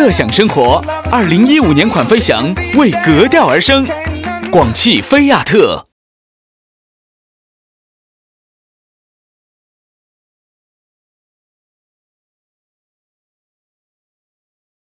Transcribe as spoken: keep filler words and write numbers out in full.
乐享生活。二零一五年款飞翔为格调而生，广汽菲亚特。